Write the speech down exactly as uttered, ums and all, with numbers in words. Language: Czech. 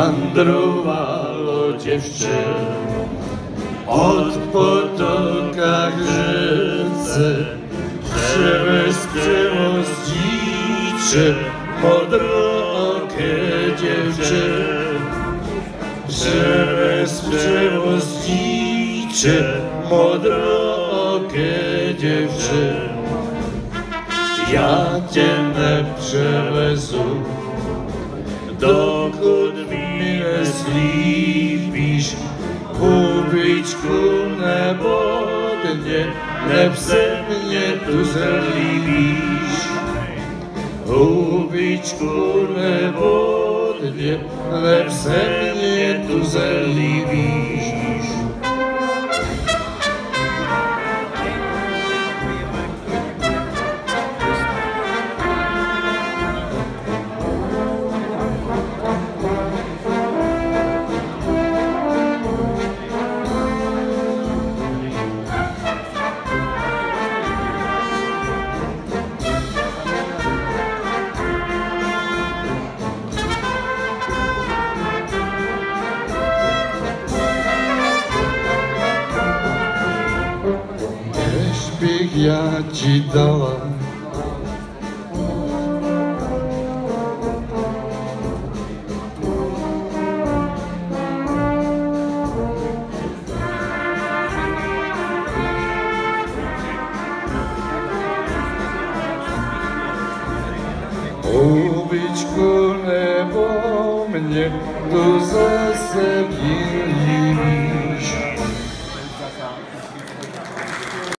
Wandrowało dziewczę od potoka k rzece, przez przemost dzicze, modrookie dziewczę. Przez przemost dzicze, modrookie dziewczę. Ja cię nie przewezu, dokud mi nie slíbíš, hubičku nebodně, neb se mě tu zalíbíš. Hubičku nebodně, neb se mě tu zalíbíš. Bych já ti dala hubičku nebo mě tu zase líbíš.